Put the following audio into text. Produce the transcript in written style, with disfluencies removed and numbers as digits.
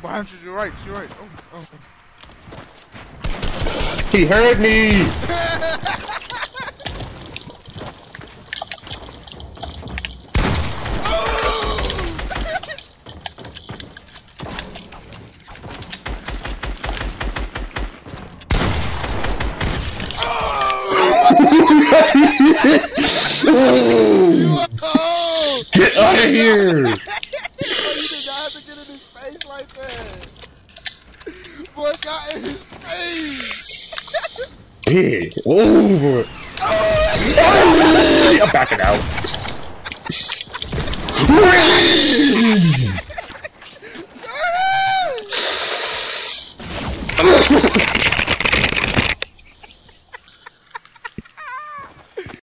Behind you, to your right, to your right. Oh. He heard me! Get out of here! You did not have to get in his face like that. Boy got in his face. Hey, over! I'm backing out.